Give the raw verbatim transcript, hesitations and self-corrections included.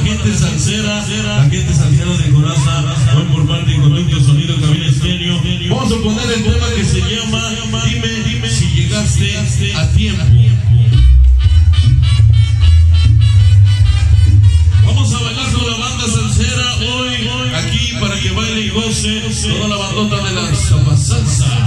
gente salsera, la gente salsera de Coraza, hoy por parte de Conducto Sonido Cabina Estéreo. Vamos a poner el tema que se llama Dime, dime si llegaste a tiempo. Vamos a bailar con la banda salsera hoy, aquí para que baile y goce toda la bandota de la Salsa.